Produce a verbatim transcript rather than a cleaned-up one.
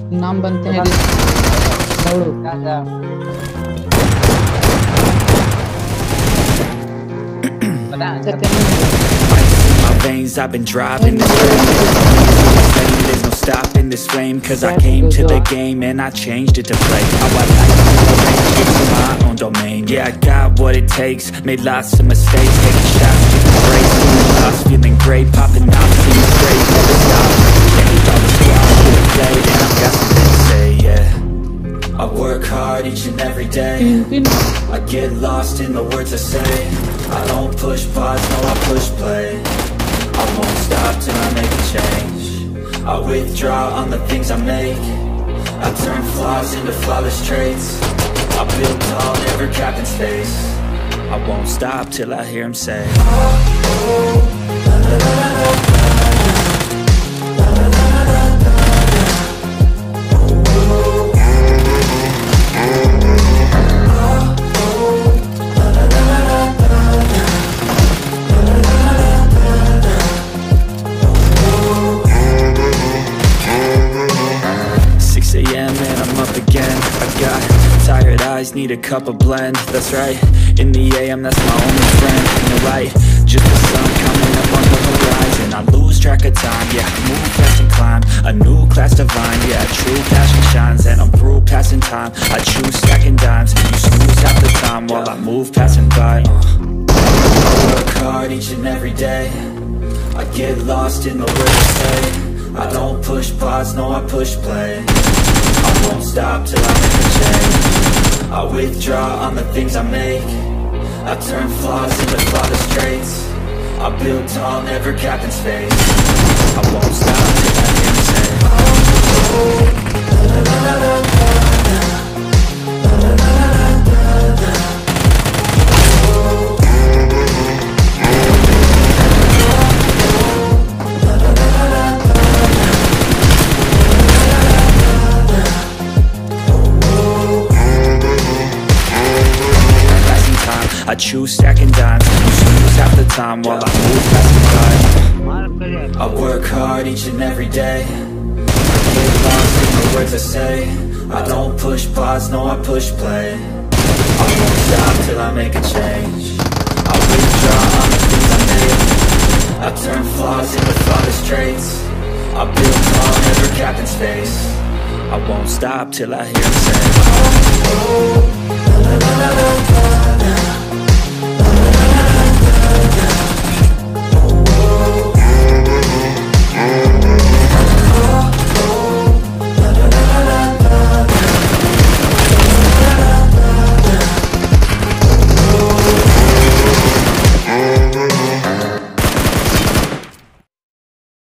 नाम बनते हैं दौड़ो। My veins, I've been driving this train. There's no stopping this flame, cause I came to the game and I changed it to play how I like it, it's my own domain. Yeah, I got what it takes, made lots of mistakes, taking shots, taking breaks, feeling lost, feeling great, popping out, feeling great, never stop, changed all the squad, feeling played, and I've got something to say, yeah. I work hard each and every day, I get lost in the words I say, I don't push pause, no I push play, I won't stop till I make a change, I withdraw on the things I make, I turn flaws into flawless traits, I build tall, never capped in space, I won't stop till I hear him say, oh, oh, la, la, la, la, la, la. Need a cup of blend, that's right. In the A M, that's my only friend. In the light, just the sun coming up on the horizon. I lose track of time, yeah, I move fast and climb a new class divine, yeah, true passion shines. And I'm through passing time, I choose stacking dimes. You snooze half the time while I move passing by, uh. I work hard each and every day, I get lost in the words I say, I don't push pause, no I push play, I won't stop till I make a change, I withdraw on the things I make, I turn flaws into flawless traits, I build tall, never capped in space, I won't stop till I hear him say, oh, oh, la, la, la, la, la, la, la, la, la, la, la. I choose stacking dimes, you snooze half the time while I move past the time. I work hard each and every day, I get lost in the words I say, I don't push pause, no I push play, I won't stop till I make a change, I withdraw on the things I make, I turn flaws into flawless traits, I build tall, never capped in space, I won't stop till I hear him say, oh, oh, la, la, la, la, la, la. Oh,